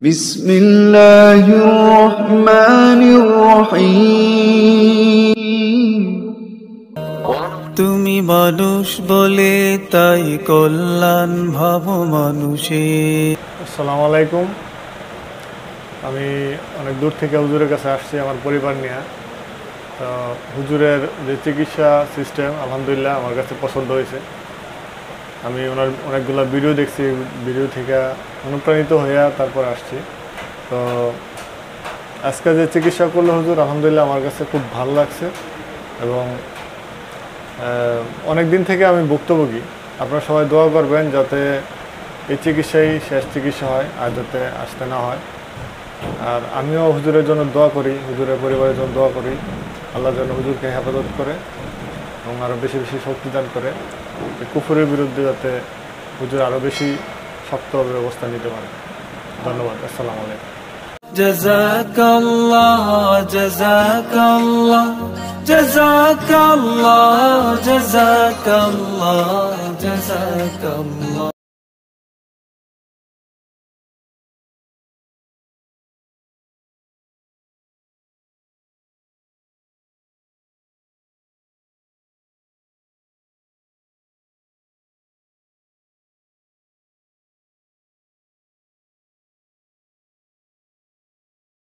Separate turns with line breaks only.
বিসমিল্লাহির রহমানির রহিম।
তুমি মানুষ বলে তাই কল্যাণ ভাব মানুষে।
আসসালামু আলাইকুম। আমি অনেক দূর থেকে হুজুরের কাছে আসছি আমার পরিবার নিয়ে। তো হুজুরের যে চিকিৎসা সিস্টেম আলহামদুলিল্লাহ আমার কাছে পছন্দ হয়েছে। আমি ওনার অনেকগুলো ভিডিও দেখছি, ভিডিও থেকে অনুপ্রাণিত হইয়া তারপর আসছি। তো আজকে যে চিকিৎসা করলো হুজুর আলহামদুলিল্লাহ আমার কাছে খুব ভালো লাগছে এবং অনেক দিন থেকে আমি ভুক্তভোগী। আপনারা সবাই দোয়া করবেন যাতে এই চিকিৎসাই শেষ চিকিৎসা হয় আর যাতে আসতে না হয়। আর আমিও হুজুরের জন্য দোয়া করি, হুজুরের পরিবারের জন্য দোয়া করি, আল্লাহ যেন হুজুরকে হেফাজত করে এবং আরও বেশি বেশি শক্তি দান করে কুফরের বিরুদ্ধে যাতে হুজুর আরও বেশি শক্তভাবে ব্যবস্থা নিতে পারে। ধন্যবাদ। আসসালামু আলাইকুম।
জাযাকাল্লাহ জাযাকাল্লাহ জাযাকাল্লাহ জাযাকাল্লাহ জাযাকাল্লাহ।